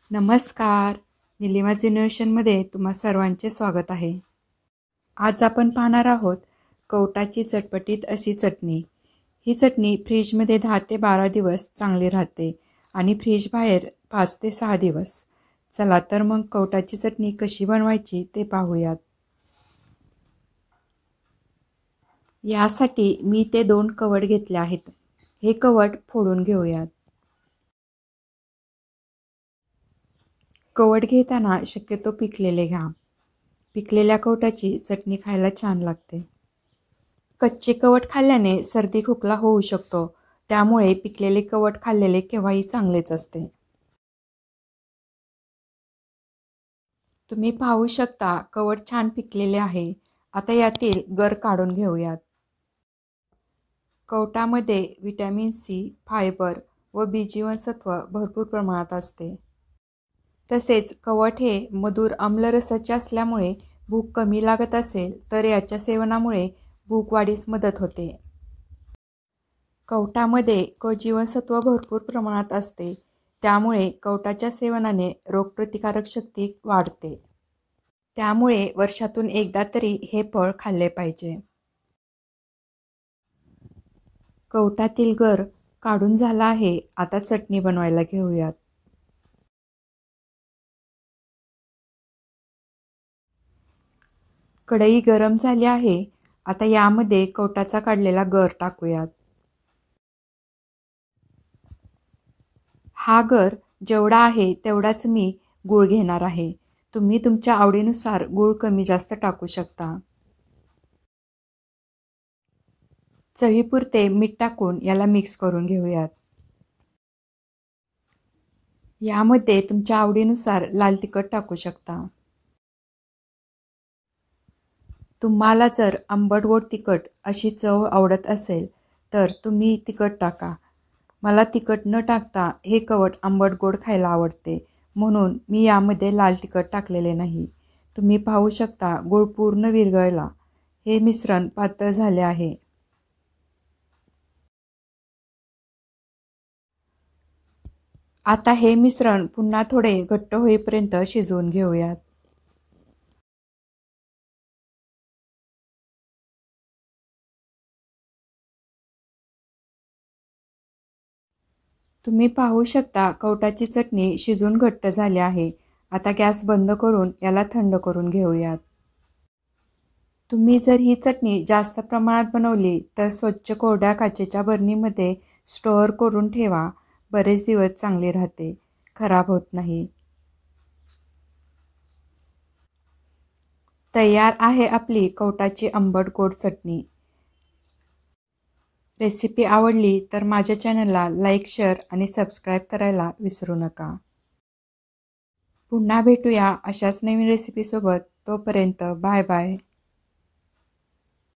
नमस्कार. निलिमा जेनेरेशनमध्ये तुम्हा सर्वांचे स्वागत आहे. आज आपण पाहणार आहोत कवटाची चटपटीत अशी चटणी. ही चटणी फ्रीजमध्ये 10 ते 12 दिवस चांगली राहते आणि फ्रीज बाहेर 5 ते 6 दिवस. चला तर मग कवटाची चटणी कशी बनवायची ते पाहूयात. यासाठी मी ते 2 कवट घेतले आहेत. हे कवट फोडून घेऊयात. कवट घेताना शक्यतो पिकलेले घ्या. पिकलेल्या कवटाची चटणी खायला छान लागते. कच्चे कवट खाल्ल्याने सर्दी खोकला होऊ शकतो, त्यामुळे पिकलेले कवट खाल्लेले केव्हाही चांगलेच असते. तुम्ही पाहू शकता कवट छान पिकलेले आहे. आता यातील गर काढून घेऊयात. कवटामध्ये व्हिटॅमिन सी, फायबर व बी जीवनसत्व भरपूर प्रमाणात असते. तसेच कवट हे मधुर आम्लरसाचे असल्यामुळे भूक कमी लागत असेल तर याच्या सेवनामुळे भूक वाढीस मदत होते. कवटामध्ये क जीवनसत्व भरपूर प्रमाणात असते, त्यामुळे कवटाच्या सेवनाने रोगप्रतिकारक शक्ती वाढते. त्यामुळे वर्षातून एकदा तरी हे फळ खाल्ले पाहिजे. कवटातील गर काढून झाला आहे. आता चटणी बनवायला घेऊयात. कढई गरम झाली आहे. आता यामध्ये कवटाचा काढलेला गर टाकूयात. हा गर जेवढा आहे तेवढाच मी गूळ घेणार आहे. तुम्ही तुमच्या आवडीनुसार गूळ कमी जास्त टाकू शकता. चवीपुरते मीठ टाकून याला मिक्स करून घेऊयात. यामध्ये तुमच्या आवडीनुसार लाल तिखट टाकू शकता. तुम्हाला जर आंबट गोड तिखट अशी चव आवडत असेल तर तुम्ही तिखट टाका. मला तिखट न टाकता हे कवट आंबट गोड खायला आवडते, म्हणून मी यामध्ये लाल तिखट टाकलेले नाही. तुम्ही पाहू शकता गूळ पूर्ण विरघळला. हे मिश्रण पातळ झाले आहे. आता हे मिश्रण पुन्हा थोडे घट्ट होईपर्यंत शिजवून घेऊयात. तुम्ही पाहू शकता कवटाची चटणी शिजून घट्ट झाली आहे. आता गॅस बंद करून याला थंड करून घेऊयात. तुम्ही जर ही चटणी जास्त प्रमाणात बनवली तर स्वच्छ कोरड्या काचेच्या बरणीमध्ये स्टोअर करून ठेवा. बरेच दिवस चांगली राहते, खराब होत नाही. तयार आहे आपली कवटाची आंबट गोड चटणी. रेसिपी आवडली तर माझ्या चॅनलला लाईक, शेअर आणि सबस्क्राईब करायला विसरू नका. पुन्हा भेटूया अशाच नवीन रेसिपीसोबत. तोपर्यंत बाय बाय.